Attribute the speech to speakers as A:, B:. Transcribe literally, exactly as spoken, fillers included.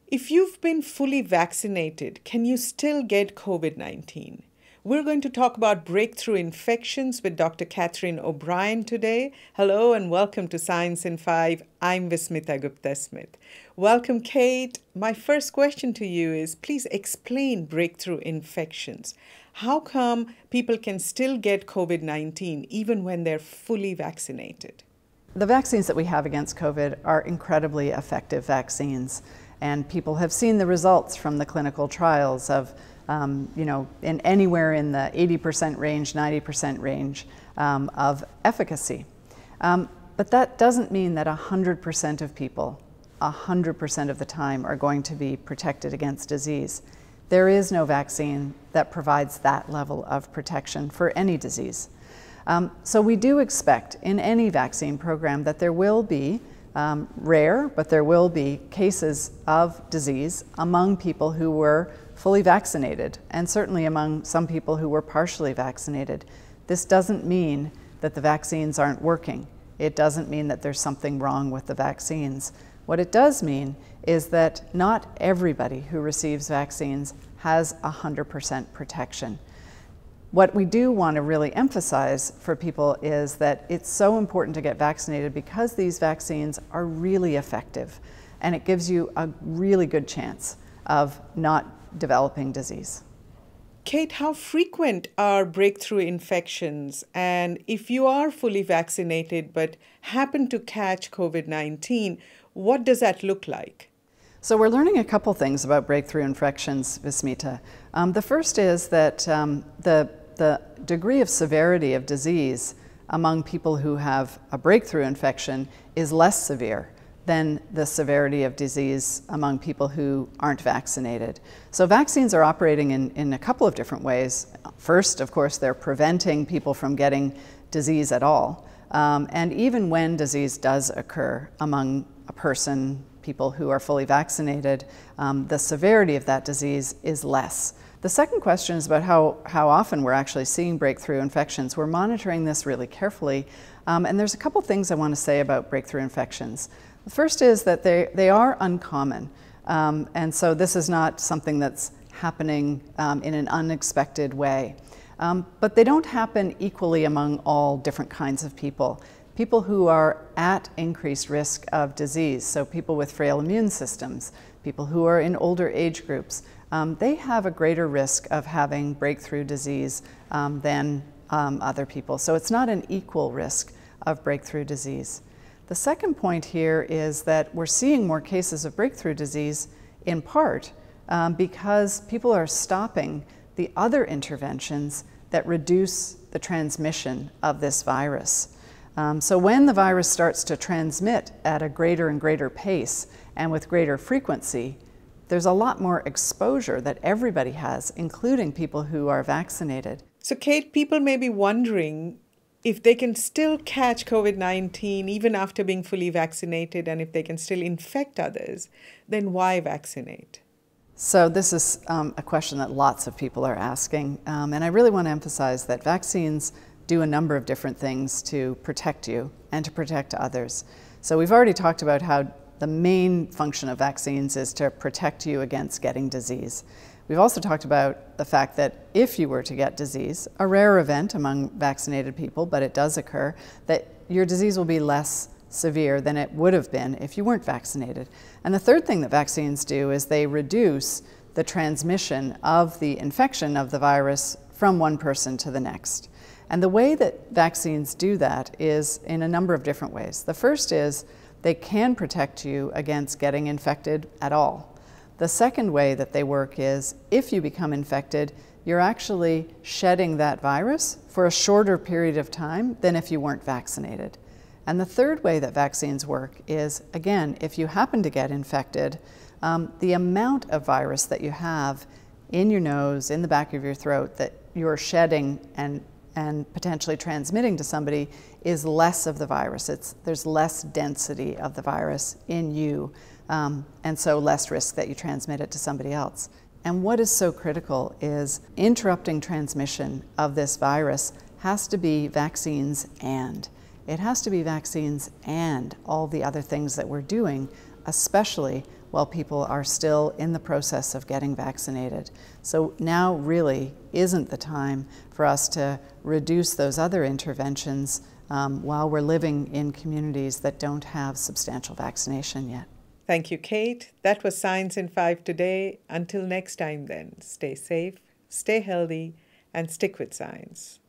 A: If you've been fully vaccinated, can you still get COVID nineteen? We're going to talk about breakthrough infections with Doctor Catherine O'Brien today. Hello and welcome to Science in Five. I'm Vismita Gupta-Smith. Welcome, Kate. My first question to you is, please explain breakthrough infections. How come people can still get COVID nineteen even when they're fully vaccinated?
B: The vaccines that we have against COVID are incredibly effective vaccines, and people have seen the results from the clinical trials of, um, you know, in anywhere in the eighty percent range, ninety percent range um, of efficacy. Um, but that doesn't mean that one hundred percent of people, one hundred percent of the time, are going to be protected against disease. There is no vaccine that provides that level of protection for any disease. Um, so we do expect in any vaccine program that there will be um, rare, but there will be cases of disease among people who were fully vaccinated, and certainly among some people who were partially vaccinated. This doesn't mean that the vaccines aren't working. It doesn't mean that there's something wrong with the vaccines. What it does mean is that not everybody who receives vaccines has one hundred percent protection. What we do want to really emphasize for people is that it's so important to get vaccinated because these vaccines are really effective, and it gives you a really good chance of not developing disease.
A: Kate, how frequent are breakthrough infections? And if you are fully vaccinated but happen to catch COVID nineteen, what does that look like?
B: So we're learning a couple things about breakthrough infections, Vismita. Um, the first is that um, the, the degree of severity of disease among people who have a breakthrough infection is less severe than the severity of disease among people who aren't vaccinated. So vaccines are operating in, in a couple of different ways. First, of course, they're preventing people from getting disease at all. Um, and even when disease does occur among a person, people who are fully vaccinated, um, the severity of that disease is less. The second question is about how, how often we're actually seeing breakthrough infections. We're monitoring this really carefully, um, and there's a couple things I want to say about breakthrough infections. The first is that they, they are uncommon, um, and so this is not something that's happening um, in an unexpected way. Um, but they don't happen equally among all different kinds of people. People who are at increased risk of disease, so people with frail immune systems, people who are in older age groups, um, they have a greater risk of having breakthrough disease um, than um, other people. So it's not an equal risk of breakthrough disease. The second point here is that we're seeing more cases of breakthrough disease in part um, because people are stopping the other interventions that reduce the transmission of this virus. Um, so when the virus starts to transmit at a greater and greater pace and with greater frequency, there's a lot more exposure that everybody has, including people who are vaccinated.
A: So Kate, people may be wondering if they can still catch COVID nineteen even after being fully vaccinated, and if they can still infect others, then why vaccinate?
B: So this is um, a question that lots of people are asking, um, and I really want to emphasize that vaccines do a number of different things to protect you and to protect others. So we've already talked about how the main function of vaccines is to protect you against getting disease. We've also talked about the fact that if you were to get disease, a rare event among vaccinated people, but it does occur, that your disease will be less severe than it would have been if you weren't vaccinated. And the third thing that vaccines do is they reduce the transmission of the infection of the virus from one person to the next. And the way that vaccines do that is in a number of different ways. The first is they can protect you against getting infected at all. The second way that they work is if you become infected, you're actually shedding that virus for a shorter period of time than if you weren't vaccinated. And the third way that vaccines work is, again, if you happen to get infected, um, the amount of virus that you have in your nose, in the back of your throat, that you're shedding and and potentially transmitting to somebody is less of the virus. It's, there's less density of the virus in you, um, and so less risk that you transmit it to somebody else. And what is so critical is interrupting transmission of this virus has to be vaccines and. It has to be vaccines and all the other things that we're doing, especially while people are still in the process of getting vaccinated. So now really isn't the time for us to reduce those other interventions um, while we're living in communities that don't have substantial vaccination yet.
A: Thank you, Kate. That was Science in Five today. Until next time then, stay safe, stay healthy, and stick with science.